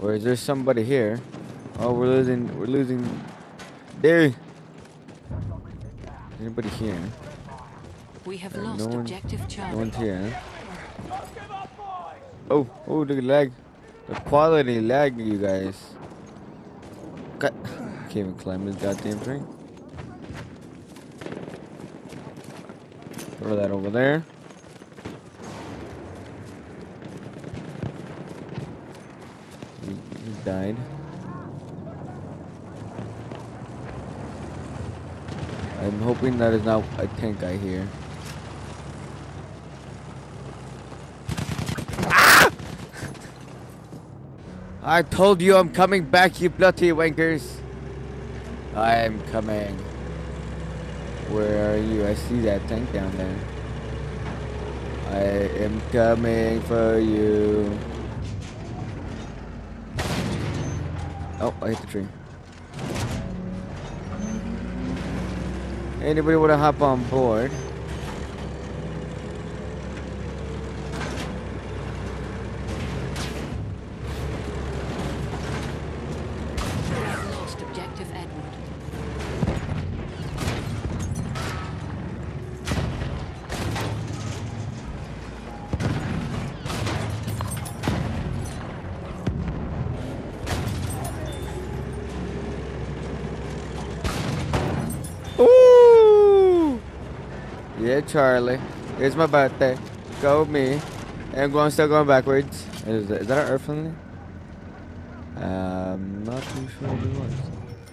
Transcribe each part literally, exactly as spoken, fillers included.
Or is there somebody here? Oh, we're losing. We're losing. There. Is anybody here? We have Uh, lost no one, objective Charlie. no one's here. Oh, oh, the lag. The quality lag, you guys. God. Can't even climb this goddamn thing. Throw that over there. He, he died. I'm hoping that is not a tank guy here. Ah! I told you I'm coming back, you bloody wankers. I am coming. Where are you? I see that tank down there. I am coming for you. Oh, I hit the tree. Anybody want to hop on board? We have lost objective Edward. Ooh! Yeah, Charlie. It's my birthday. Go me. And I'm going, still going backwards. Is that, is that our Earth friendly? Um, not too sure what it was.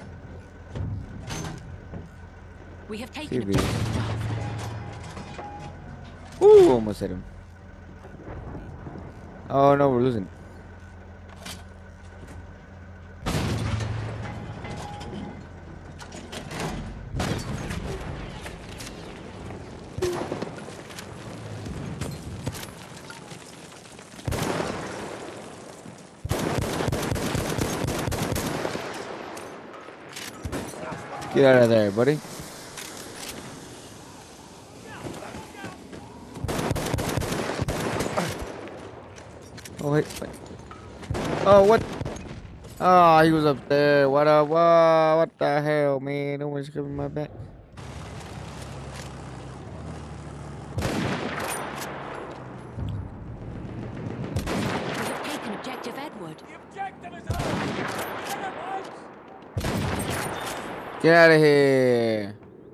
We have taken T V. objective Bravo. Ooh, almost hit him. Oh no, we're losing. Get out of there, buddy. Oh wait, wait. Oh what? Oh, he was up there. What up? Whoa, what the hell, man? No one's covering my back. We have taken objective Edward. Get out of here.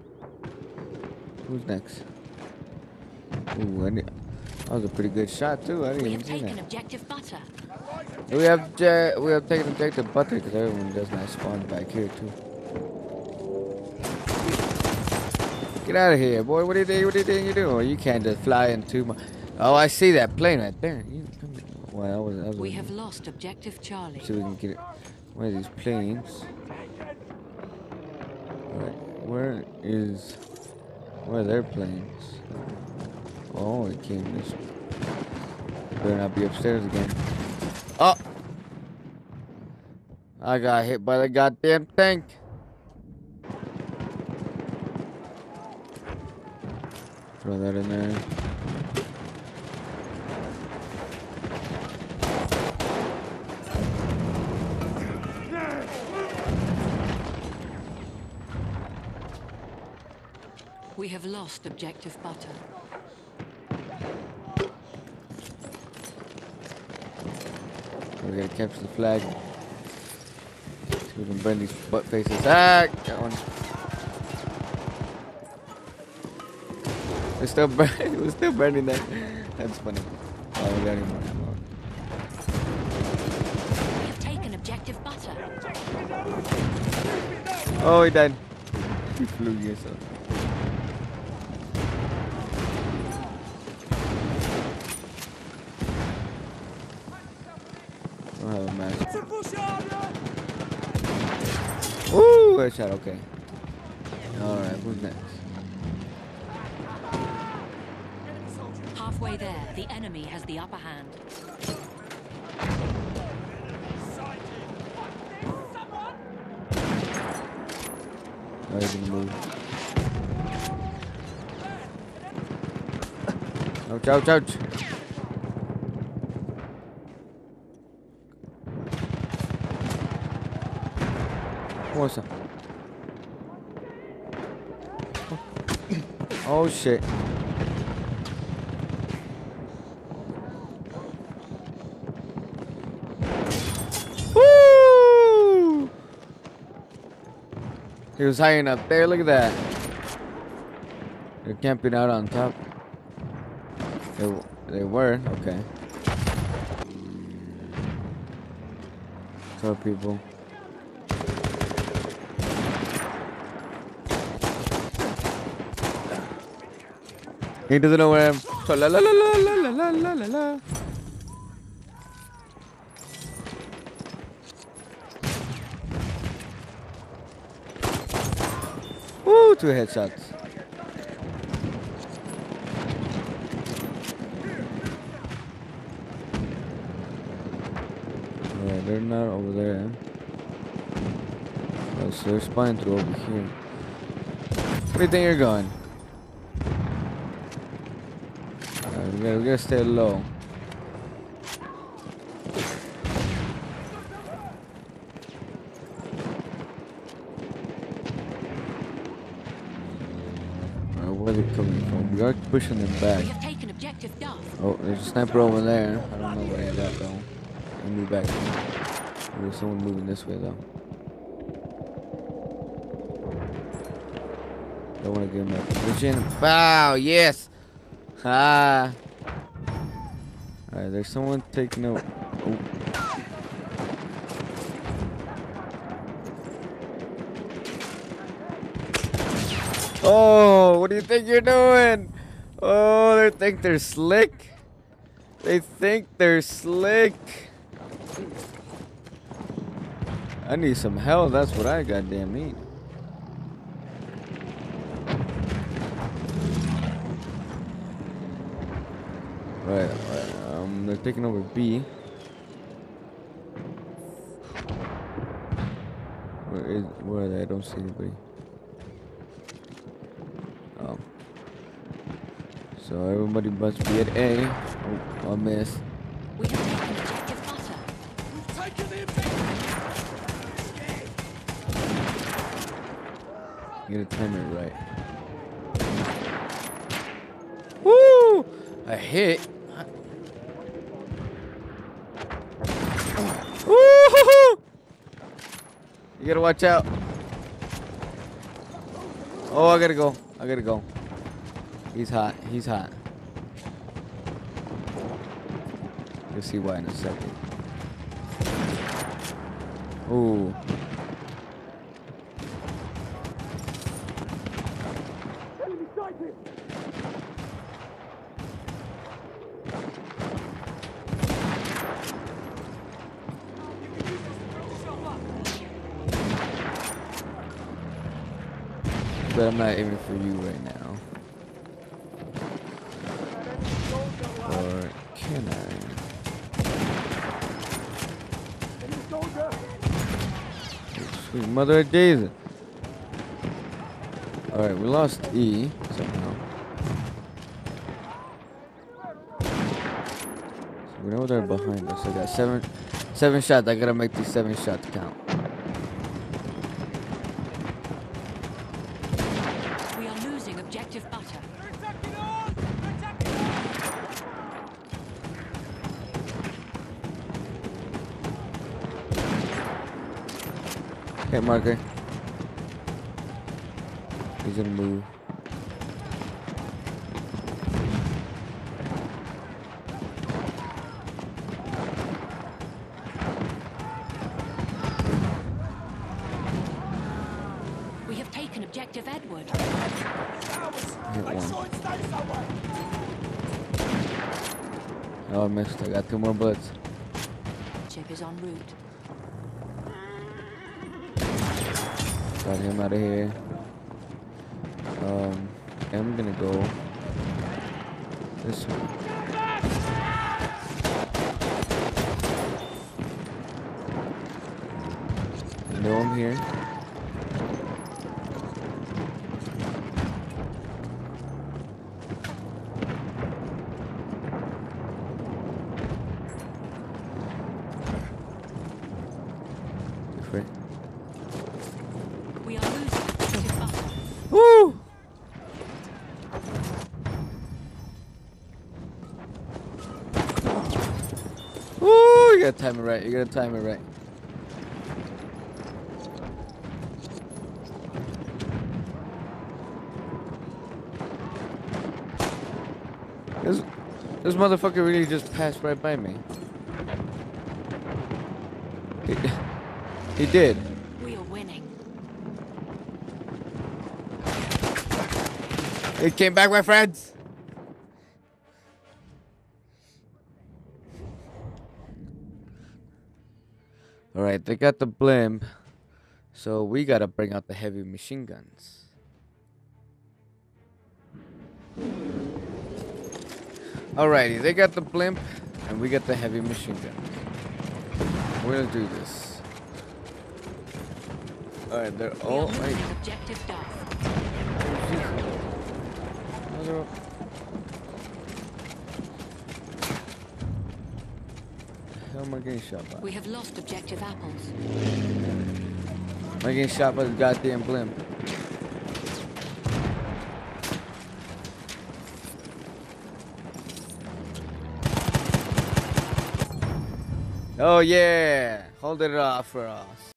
Who's next? Ooh, I need, that was a pretty good shot too. I didn't We even have see taken that. objective Butter. We have je we have taken objective butter because everyone does not spawn back here too. Get out of here, boy! What do you think? What do you think you're doing? You can't just fly into my. Oh, I see that plane right there. You, well, that was, that was We have lost objective Charlie. see if we can get it. One of these planes. Right, where is? Where are their planes? Oh, it came this way. Better not be upstairs again. Oh! I got hit by the goddamn tank. Throw that in there. We have lost objective Butter. We gotta capture the flag. See if we can burn these butt faces. Ah! Got one. We're still burning. We're still burning that. That's funny. Oh, we got any more ammo. We have taken objective Butter. Oh, he died. He flew yourself. Don't have a match. Ooh, a shot. Okay. All right. Who's next? Halfway there, the enemy has the upper hand. Oh, he's gonna move. Ouch! Ouch! Ouch! What's up? Oh shit. Woo! He was hiding up there. Look at that. They're camping out on top. They, they were. Okay. What's up, people? He doesn't know where I am. So la la la la la la la la la. Woo! Two headshots. Alright, they're not over there. Oh, so they're spying through over here. Where do you think you're going? Alright, we gotta, we gotta stay low. Alright, where are they coming from? We are pushing them back. We have taken objective Duff. Oh, there's a sniper over there. I don't know where he's at though. I'll move back. There's someone moving this way though. Don't want to give him that position. Wow, yes! Ah! Alright, there's someone taking out. Oh. Oh, what do you think you're doing? Oh, they think they're slick. They think they're slick. I need some help. That's what I goddamn need. Right, right. Um, they're taking over B. Where is? Where are they? I don't see anybody. Oh. So everybody must be at A. Oh, I missed. We have taken objective butter. We've taken the objective. You gotta time it right. Woo! A hit. Woo! You gotta watch out. Oh, I gotta go. I gotta go. He's hot. He's hot. You'll see why in a second. Ooh. But I'm not aiming for you right now. Or can I? Sweet mother of Jesus. Alright, we lost E somehow. So we know they're behind us. I got seven seven shots. I gotta make these seven shots count. We are losing objective butter. Okay, marker. He's gonna move. We have taken objective Edward. Hit one. Oh, I missed. I got two more bullets. Chip is en route. Got him out of here. Um, I'm gonna go this way. I know I'm here. Different. gotta time it right. You gotta time it right. This, this motherfucker really just passed right by me. He, he did. We are winning. It came back, my friends. All right, they got the blimp, so we gotta bring out the heavy machine guns. Alrighty, they got the blimp, and we got the heavy machine guns. We're gonna do this. All right, they're We all are right. losing objective Duff. Mother- How am I getting shot by? We have lost objective apples. Am I getting shot by the goddamn blimp? Oh yeah, hold it off for us.